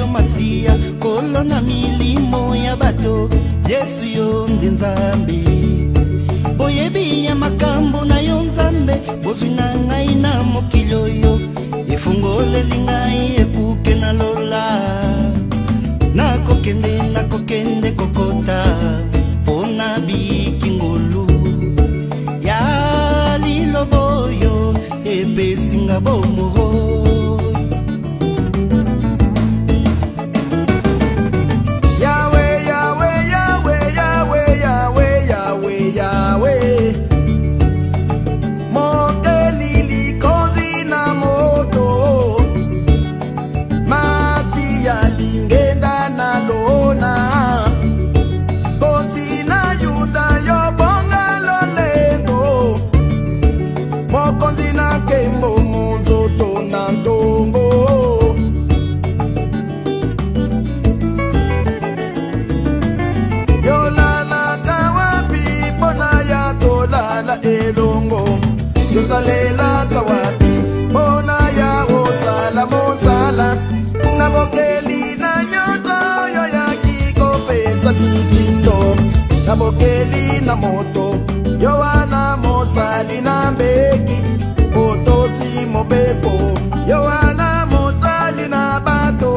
yo masia kolona milimo ya bato Yesu yo nde Nzambe boyebi ya makambo na yo Nzambe bozwi na ngai na mokili oyo efungoleli ngai ekuke na lola nakokende kokota pona bikingolu ya liloboyo epesinga bomo Salela kawapi bona ya osala mosala na bokeli na nyoto yo ya kikopesa tikindo na bokeli na moto yo wana mosali na mbeki otosi mobepo yo wana mosali na bato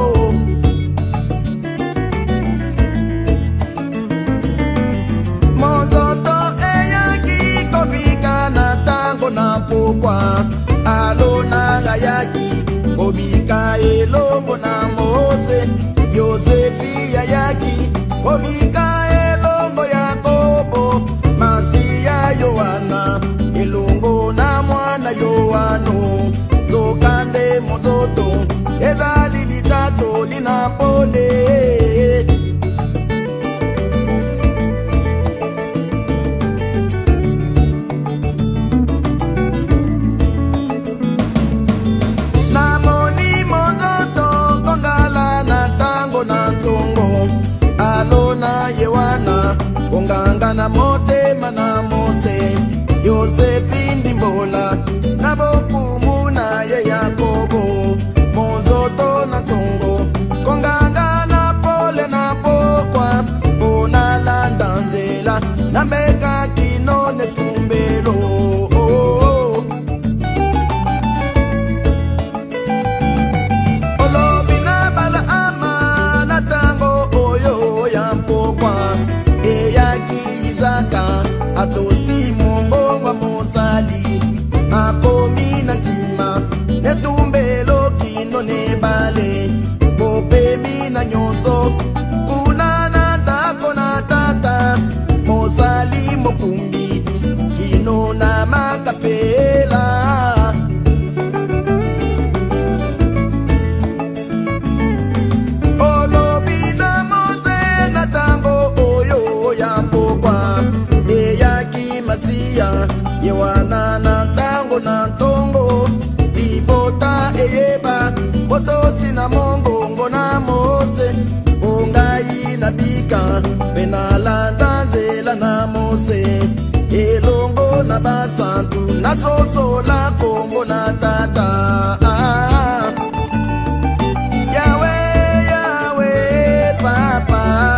monzoto eya kikopika na na pokwa alona la yaki obika elongo na Mose Yosefi ya yaki obika elongo Yakobo Masia Yohana elongo na mwana Yohano tokande monzoto ezali litato linapole Onganga na motema na Mose Yosefi ndimbola na bokumu na ye Yakobo monzoto na tongo konganga na pole na pokwa bona landa nzela na mbeka kinone tumbelo olobi na bala ama na tango oyo ya mpokwa Izaka atosi mongo wa mosali akomi na ntima netumbelo kino nebale bopemi na nyonso kuna na tako na tata mosali mokumbi kino na makapela Yewana na tango na tongo libota eyeba botosi na mongongo na Mose ongai na bika penalanda nzela na Mose elongo na basantu na sosola kombo na tata Yahweh Yahweh Papa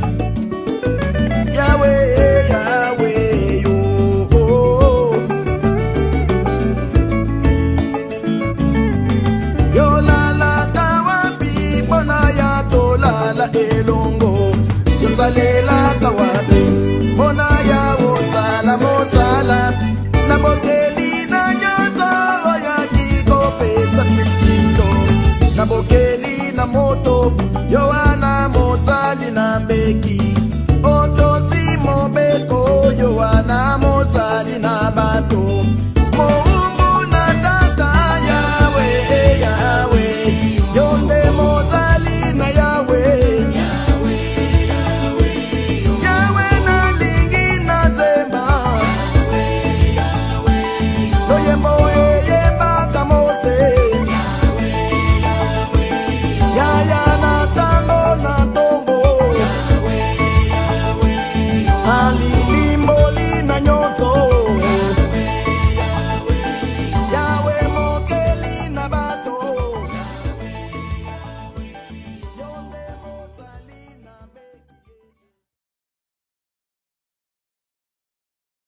Yahweh elongo yosalela kawapi mona ya osala mosala na bokeli na nyoto ya kikopesa tikindo na bokeli na moto Yohana mosali na mbeki otosi mobeko Yohana mosali na bato Moumbu na tata Yahweh Yahweh yonde mosali na Yahweh Lilimbo